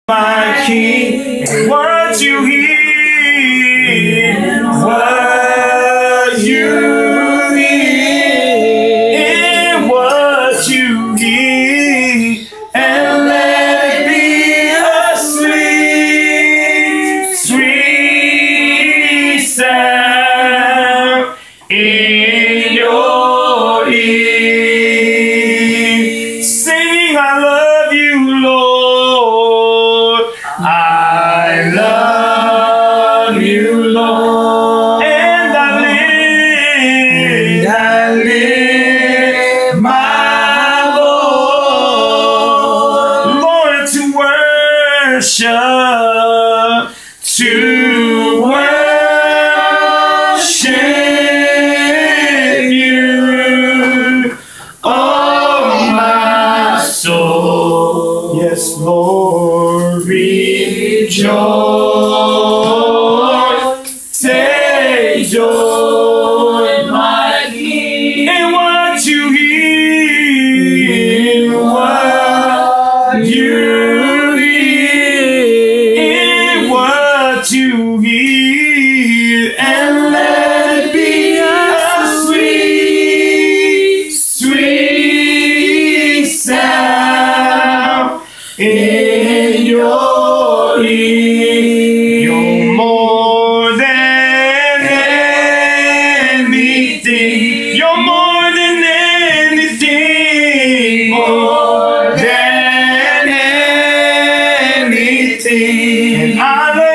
my King, and what you hear, what you hear, and what you hear, and let it be a sweet, sweet sound in your ear. Sing, I love you, Lord. I love you, Lord, and I lift my voice, Lord, to worship, you. Oh, my soul, yes, Lord, rejoice, take joy, my King, in what you hear, what you hear, in what you hear, and let it be a sweet, sweet sound in your ear. You're more than anything. You're more than anything. More than anything. And I love